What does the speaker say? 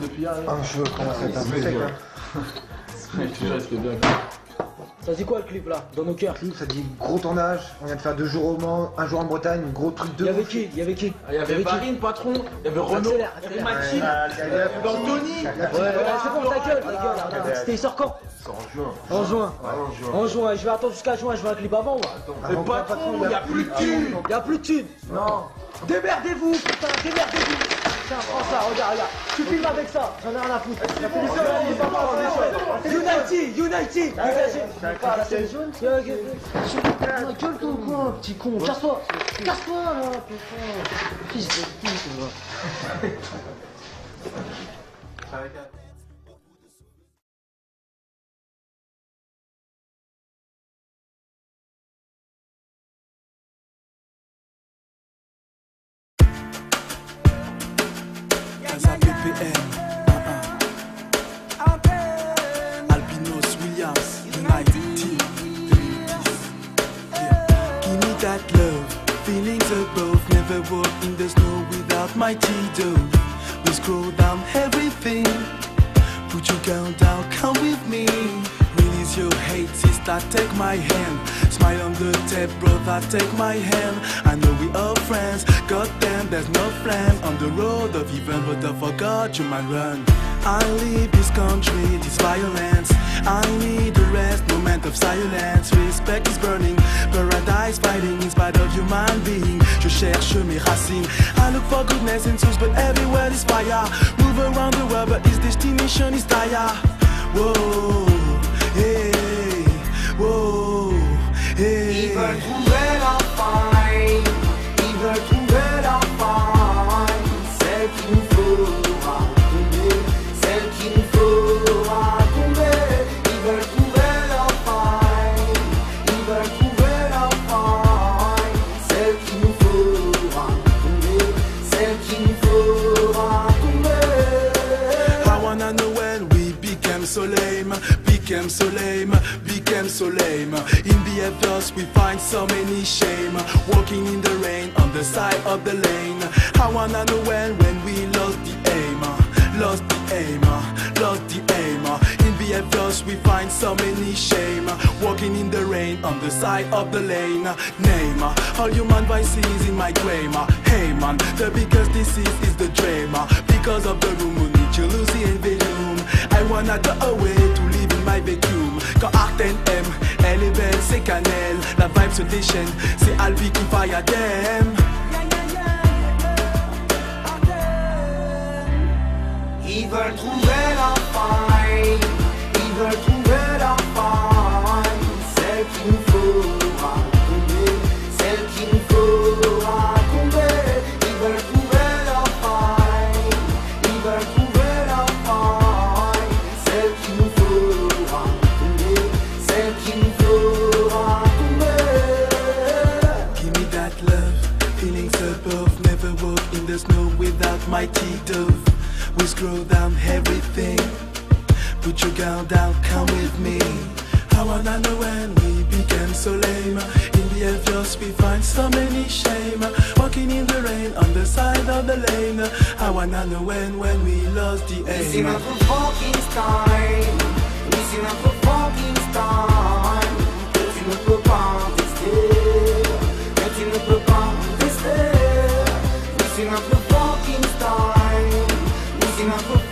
depuis hier. Un jeu commence à être un peu sec. Ça dit quoi le clip là, dans nos cœurs? Clip, ça dit gros tournage, on vient de faire 2 jours au Mans, 1 jour en Bretagne, gros truc de. Y'avait qui? Y'avait qui? Il y avait Marine, patron, il y avait Renaud, il y avait Maxime, Anthony. Ouais, c'est bon, ta gueule, C'était, il sort quand? En juin. En juin. En juin, je vais attendre jusqu'à juin, je veux un clip avant moi. Mais patron, il n'y a plus de thunes. Y'a plus de thunes. Non. Démerdez-vous, putain, démerdez-vous. Tiens, prends ça, regarde. Tu filmes avec ça, j'en ai rien à foutre. Unity, dégagez. Gueule ton coin, petit con, casse-toi là, putain. Fils de pute, BPM, Albinos Williams, United Team, 2010. Yeah. Give me that love, feelings above, never walk in the snow without my T-Dove. We scroll down everything, put your gun down, come with me. Release your hate, sister, take my hand. Smile on the tape, brother, take my hand. I know we are friends, goddamn, there's no plan on the road of even, but I forgot you might run. I leave this country, this violence. I need a rest, moment of silence. Respect is burning, paradise fighting in spite of human being. Je cherche mes racines. I look for goodness in souls, but everywhere is fire. Move around the world, but his destination is dire. Whoa, hey, whoa, hey. Ils veulent trouver la faille, ils veulent trouver la faille, celle qui nous fera tomber, celle qui nous fera tomber. Ils veulent trouver la faille, ils veulent trouver la faille, celle qui nous fera tomber, celle qui nous fera tomber. I wanna know when we became so lame, became so lame, became so lame. In behaviors we find so many shame. Walking in the rain on the side of the lane. I wanna know when we lost the aim, lost the aim, lost the aim. In behaviors we find so many shame. Walking in the rain on the side of the lane. Name all human vices in my grammar. Hey man, the biggest disease is the drama. Because of the room we need jealousy and venom. I wanna go away to live in my vacuum. Quand Arten aime, elle est belle, c'est cannelle. La vibe se déchaîne, c'est Albi qui fire them. Ils veulent trouver la faille, ils veulent trouver la faille, celle qui nous fera tomber, celle qui nous fera tomber. Ils veulent trouver la faille, ils veulent trouver la faille, celle qui nous fera tomber, celle qui nous fera tomber. Give me that love, feelings above, never walk in the snow without my T-Dove. We scroll down everything, put your gun down, come with me. I wanna know when we became so lame. In behaviors we find so many shame. Walking in the rain on the side of the lane. I wanna know when we lost the aim. C'est notre fucking style, oui c'est notre fucking style. Que tu ne peux pas tester, que tu ne peux pas tester. Oui c'est notre fucking style, oui c'est notre